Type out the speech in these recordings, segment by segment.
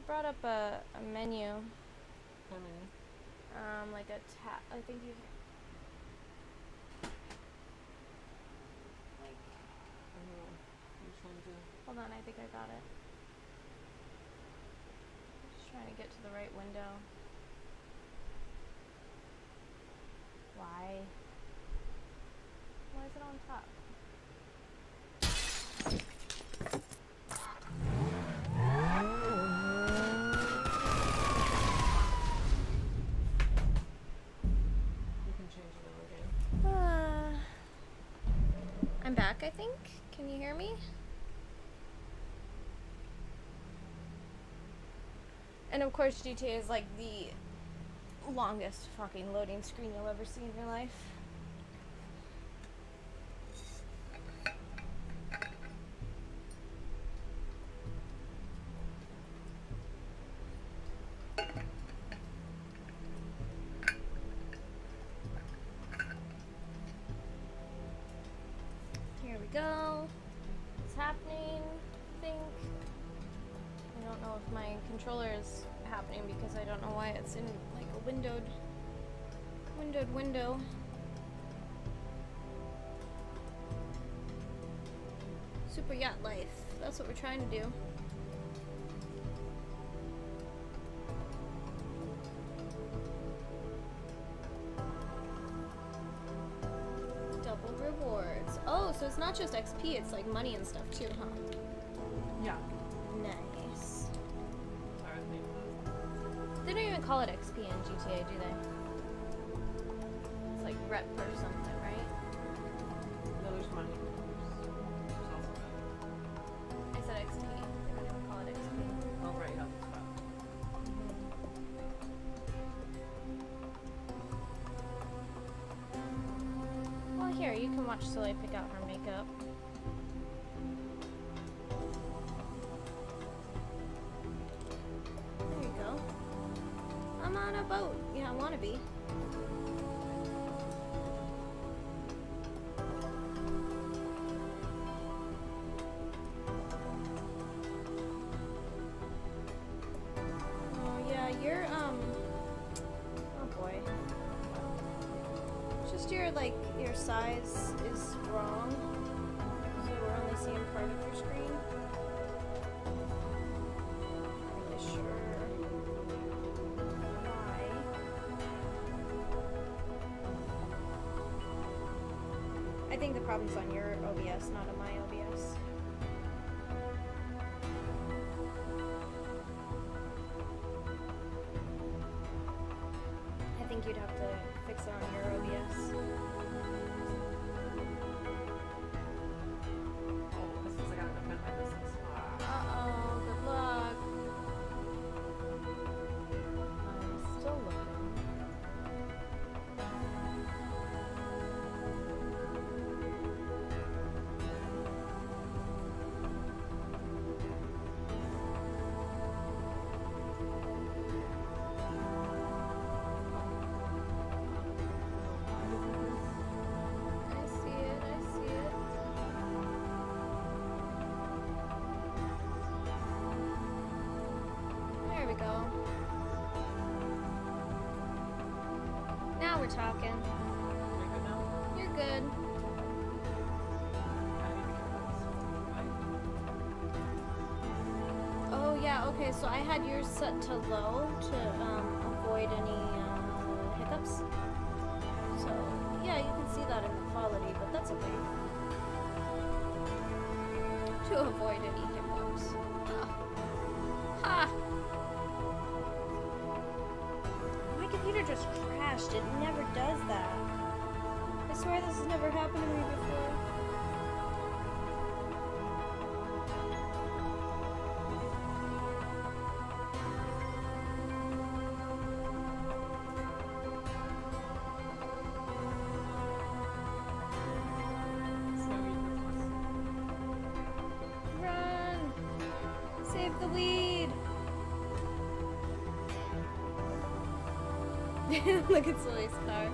brought up a menu. How many? Like a tab. I think you. Like. Which one do? Hold on, I think I got it. I'm just trying to get to the right window. Why? Why is it on top? I'm back, I think. Can you hear me? And of course, GTA is like the longest fucking loading screen you'll ever see in your life. Here we go. It's happening, I think. I don't know if my controller is happening because I don't know why it's in like a windowed window. Super yacht life. That's what we're trying to do. Double rewards. Oh, so it's not just XP, it's like money and stuff too, huh? Yeah. Nice. They don't even call it XP in GTA, do they? It's like rep or something, right? No, there's money. There's also I said XP. They don't even call it XP. oh, right, yeah, that's fine. Well, here, you can watch Soleil pick out her makeup. There you go. I'm on a boat. Yeah, I want to be. Oh, yeah, you're, oh boy. Just your, like, your size is wrong. So we're only seeing part of your screen. Not really sure why. I think the problem's on your OBS, not on my OBS. I think you'd have to fix it on your OBS. Oh, this is like I gotta defend my business. Uh-oh, good luck. I'm still looking. I see it, I see it. There we go. Now we're talking. You're good now? You're good. Oh yeah, okay, so I had yours set to low to avoid any hiccups. So yeah, you can see that in the quality, but that's okay. To avoid any hiccups. Ha! My computer just crashed. It never does that. I swear this has never happened to me before. Run! Save the lead! Look at Soleil's car.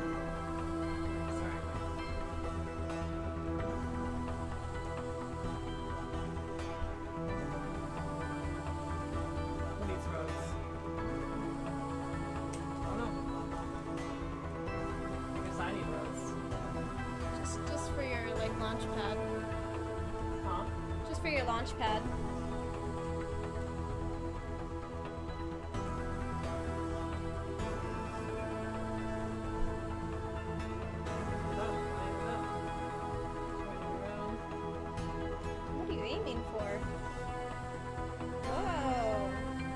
Sorry. launch pad. Huh? Just for your launch pad. What are you aiming for? Whoa.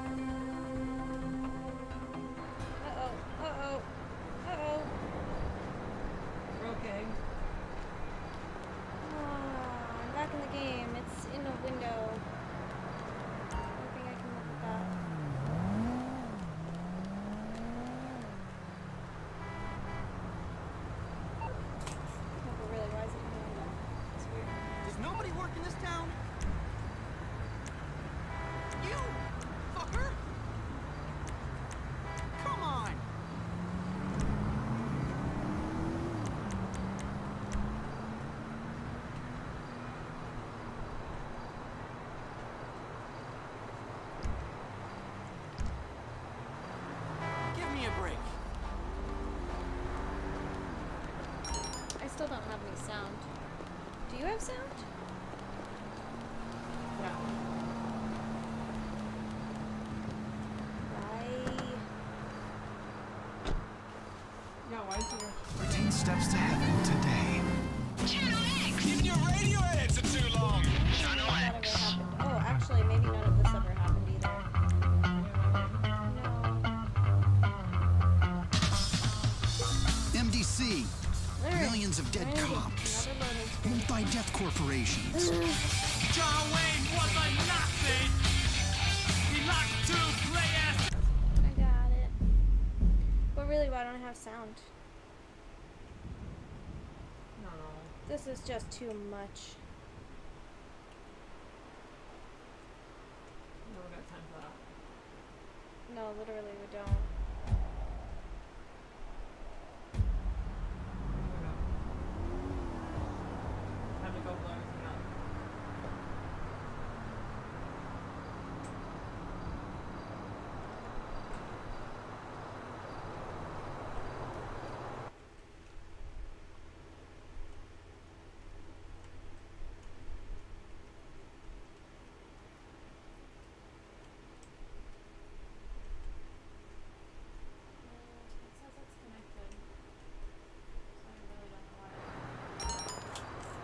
Uh-oh. Uh-oh. Uh-oh. We're okay. I'm back in the game. It's in a window. I think I can look at that. Oh, but really, why is it in the window? It's weird. Does nobody work in this town? You, fucker! Come on! Give me a break. I still don't have any sound. Do you have sound? Yeah. Why? Yeah, why is there... 13 steps to heaven today. Channel X! Even your radio edits are too long! Channel None of it X! happened. Oh, actually, maybe none of this ever happened either. No. MDC. Alright. Millions of dead Alrighty. cops. Another loading screen. Multi-death corporations. John Wayne was a Nazi! He liked to play as... I got it. But really, why don't I have sound? No. This is just too much. No, we got time for that. No, literally, we don't. Time to go blow everything up. It says it's connected. So I really don't know why.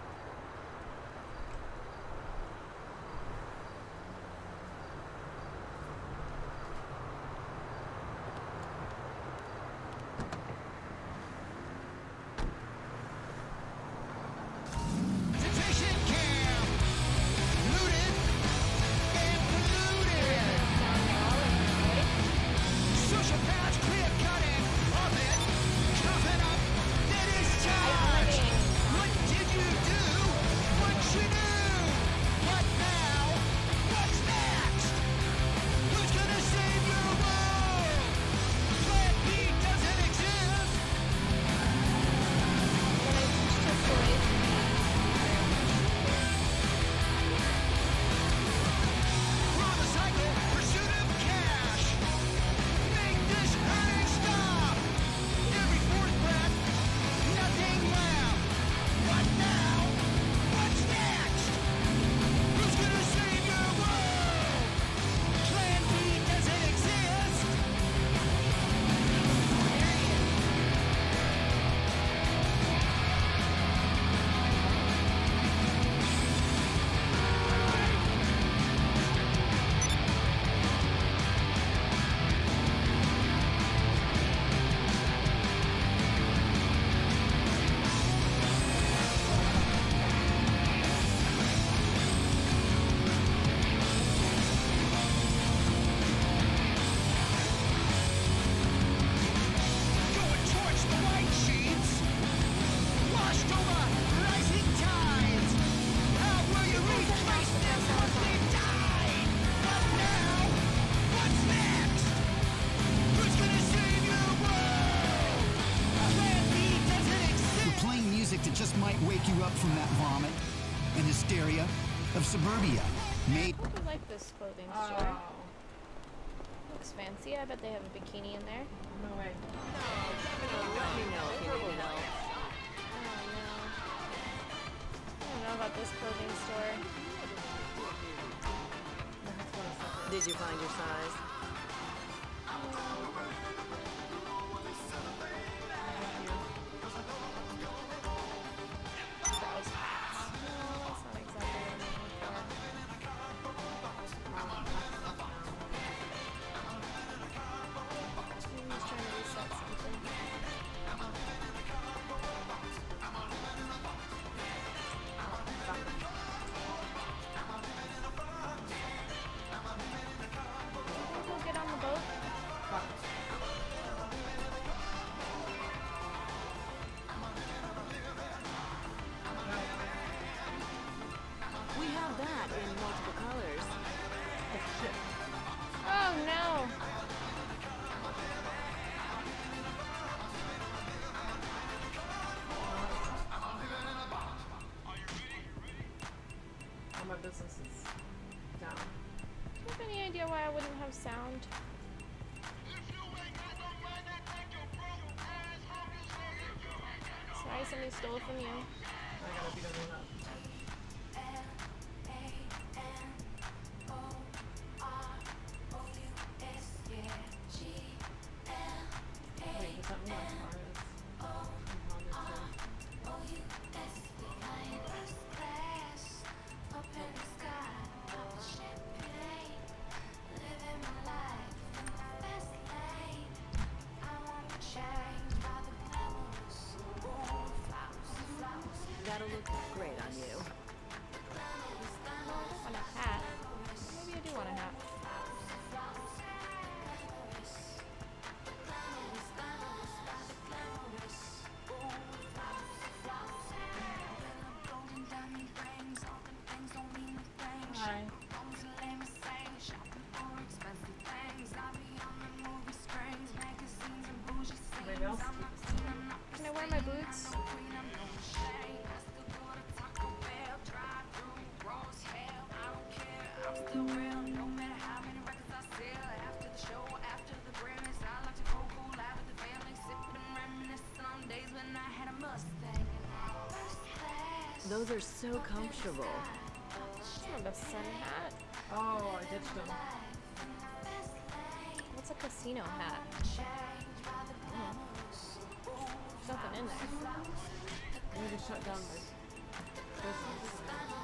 Detention camp! Looted and polluted! Sociopaths clear cutting of it! Coughing up the discharge! What did you do? What you do? What now? What's next? Who's gonna save your world? Plan B doesn't exist! We're on the cycle, pursuit of cash. Make this hurting stop. Every fourth breath, nothing left. What now? What's next? Who's gonna save your world? Plan B doesn't exist. Going towards the white sheets, washed over rising tides. How will you replace them once they've died? What now? What's next? Who's gonna save your world? Plan B doesn't exist. We're playing music that just might wake you up from that vomit and hysteria of suburbia. Made I hope you like this clothing store. Oh. Looks fancy. I bet they have a bikini in there. No way. Oh no. Did you find your size? Browse hats. No, that's not exactly what I'm looking for. I'm just trying to reset something. We'll get on the boat. We have that in multiple colors. Oh no! All my business is down. Do you have any idea why I wouldn't have sound? Sorry, somebody stole it from you. I gotta beat everyone up. Wait, does that mean my car is compounded too? That'll look great on you. No, I don't want a hat. Maybe I do want a hat. Hi. Anybody else? Can I wear my boots? Those are so comfortable. It's not a sun hat. Oh, I ditched them. What's a casino hat? There's nothing in there. I need to shut down my business.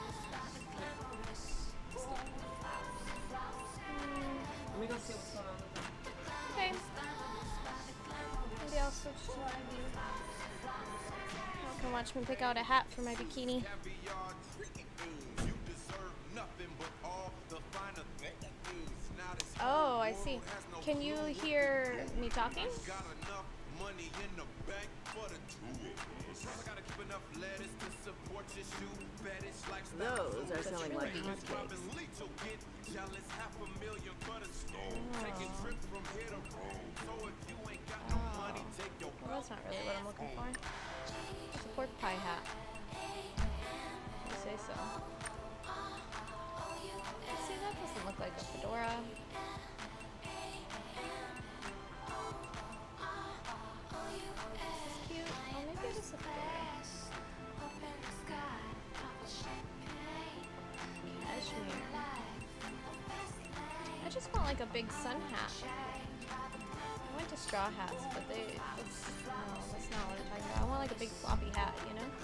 Let me go see what's going on with them. Okay. Maybe I'll switch to ID. You can watch me pick out a hat for my bikini. Oh, I see. Can you hear me talking? Those are selling like hotcakes. Well, that's not really what I'm looking for. It's a pork pie hat. You say so. See, that doesn't look like a fedora. It's cute. Oh, maybe it is a fedora. Cashmere. I just want like a big sun hat. I went to straw hats, but that's not what I'm talking about. I want like a big floppy hat, you know?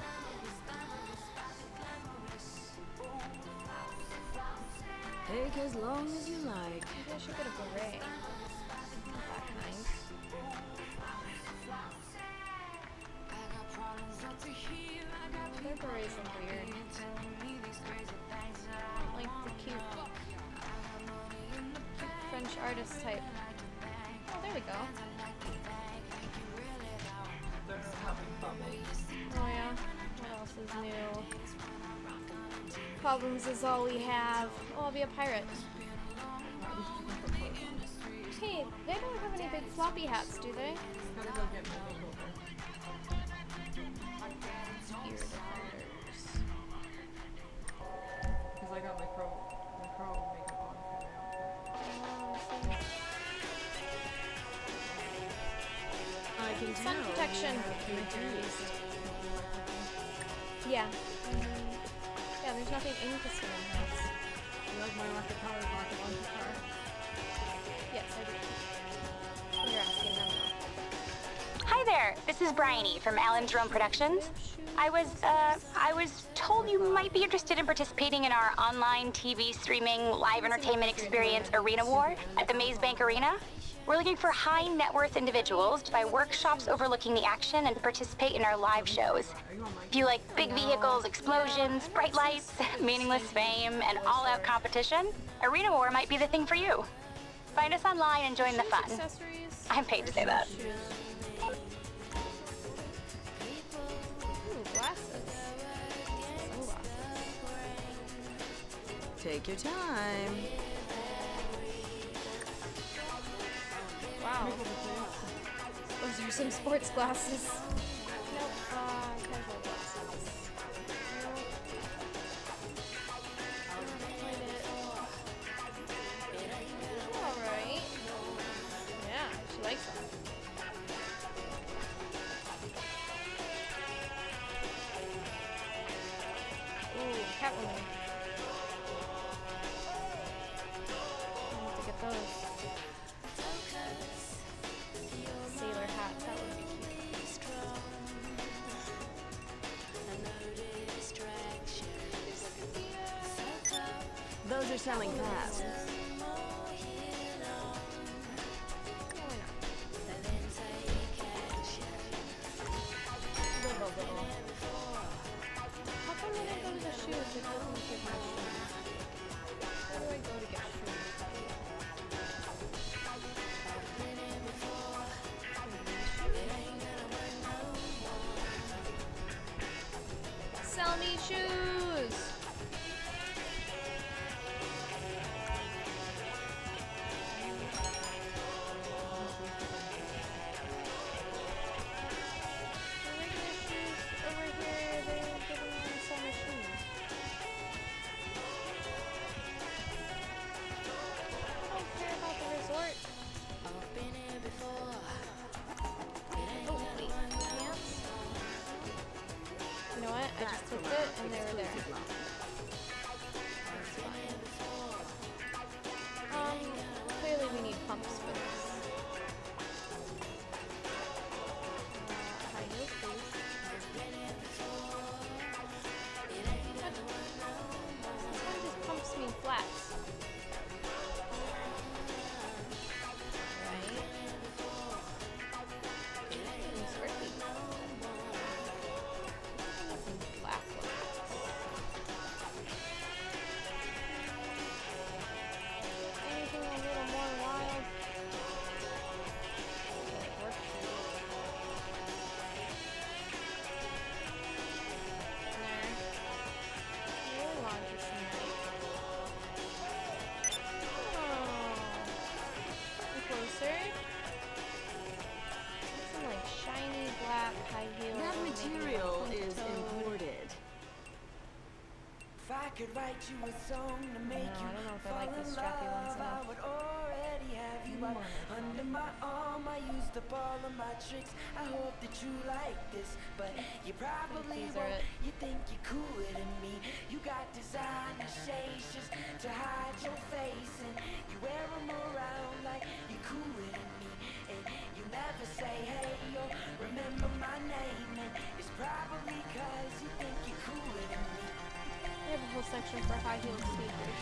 Take as long as you like. Maybe I should get a beret. Not that kind. Their berets look weird. Like the cute French artist type. Oh, there we go. They're having problems. Oh yeah. What else is new? Problems is all we have. Oh, I'll be a pirate. Hey, they don't have any big floppy hats, do they? Gotta go get my makeover. Ear defenders. Because I got my crow makeup on for my outfit. Oh, I see. I can Sun tell. protection. Reduced. Yeah. Yeah, there's nothing in casino hats. like my electric powered rocket launcher car? Yes, I do. You're asking them. Hi there, this is Bryony from Alan's Rome Productions. I was told you might be interested in participating in our online TV streaming live entertainment experience Arena War at the Maze Bank Arena. We're looking for high net worth individuals to buy workshops overlooking the action and participate in our live shows. If you like big vehicles, explosions, bright lights, meaningless fame, and all-out competition, Arena War might be the thing for you. Find us online and join the fun. Accessories. I'm paid to say that. Ooh, glasses. Sunglasses. Take your time. Wow. Those are some sports glasses. Nope. Casual glasses. Nope. Alright. Yeah, she likes them. Ooh, Catwoman. I have to get those. Sailor hat, that would be cute. Those are selling fast. How come when I go to the shoes, it doesn't give my shoes? Where do I go to get shoes? Sell me shoes! The regular shoes over here, they didn't want to sell me shoes. I don't care about the resort. Oh, wait, pants? You know what? I just clicked it and they were there. That's fine. Clearly we need pumps for this. High heels, please. This one just pumps me flats. Right? Sparkly. Black ones. Anything a little more wild? Work shoes. There. I really want to see that. Oh. Getting closer. Some like shiny black high heels. That maybe material pink is toed. imported. If I could write you a song to make No, I don't know if I like these strappy ones I enough. would already have you out under my arm. I used up all of my tricks. I hope that you like this, but you probably these are won't. it. You think you're cooler than me. You got designer shades just to hide your face, and you wear them around like you're cooler than me. And you never say hey or remember my name, and it's probably 'cause you think you're cooler than me. They have a whole section for high heel sneakers.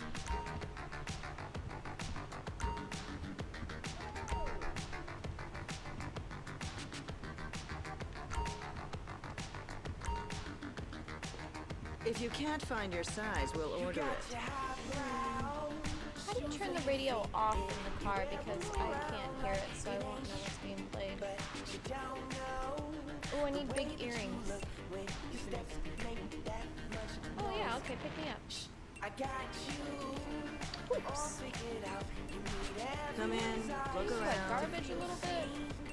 If you can't find your size, we'll order it. How do you turn the radio off in the car because I can't hear it, so I won't know what's being played? Oh, I need big earrings. Oh yeah, okay, pick me up. Oops. Come in, look This is like around. garbage a little bit.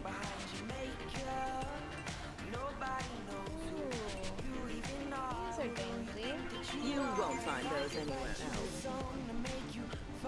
Ooh. These are dainty. You won't find those anywhere else.